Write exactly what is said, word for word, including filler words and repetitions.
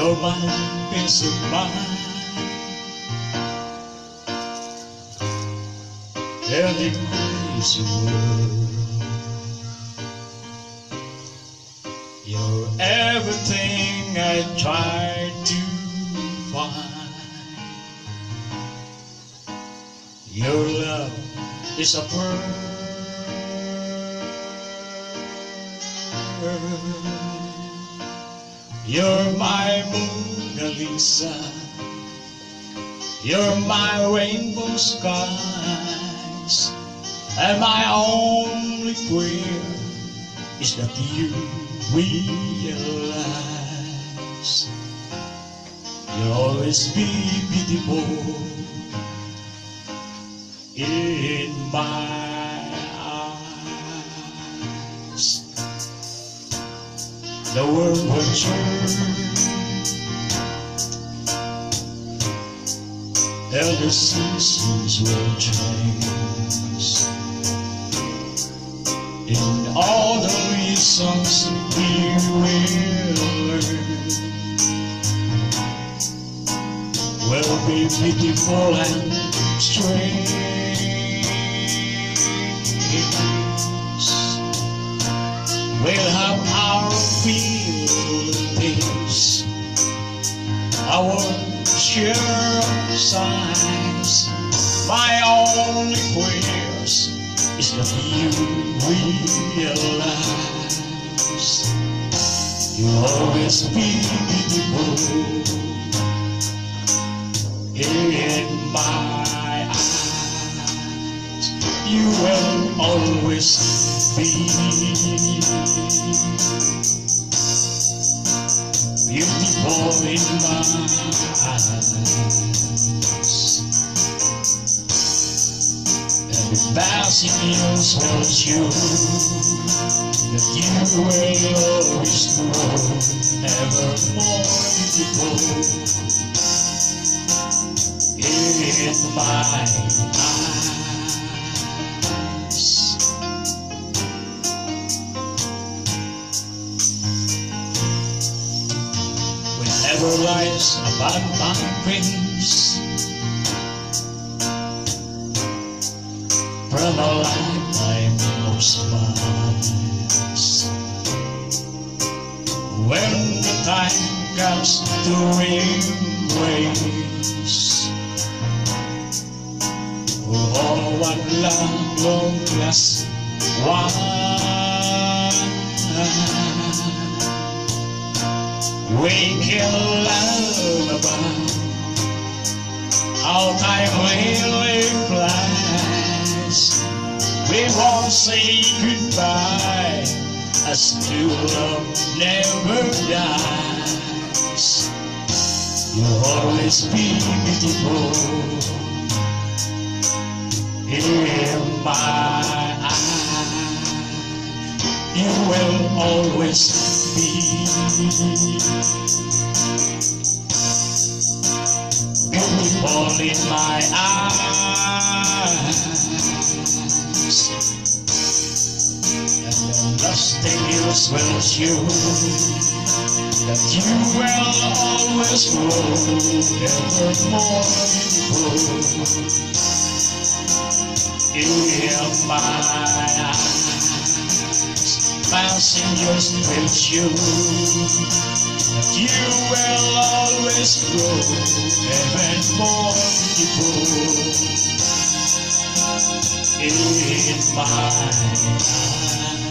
You're my peace of mind. In the crazy world, you're everything I try to find. Your love is a pearl. You're my Mona Lisa. You're my rainbow skies. And my only prayer is that you realize you'll always be beautiful in my eyes. The world will turn and the seasons will change. In all the reasons we will learn will be beautiful and strange. We'll have our feelings, our share of sighs. My only prayers is that you realize you'll always be beautiful in my eyes. You will always be beautiful in my eyes. Every passing years will show that you will always grow ever more beautiful in my eyes. Whenever life's about my dreams from a lifetime of smiles, when the time comes to embrace, oh, what long, long last while we can love about how time really flies. We won't say goodbye, as true love never dies. You'll always be beautiful in my eyes. You will always be beautiful in my eyes. And the lasting years will show that you will always grow ever more beautiful in my eyes. Passing years will show that you will always grow even more beautiful in my eyes.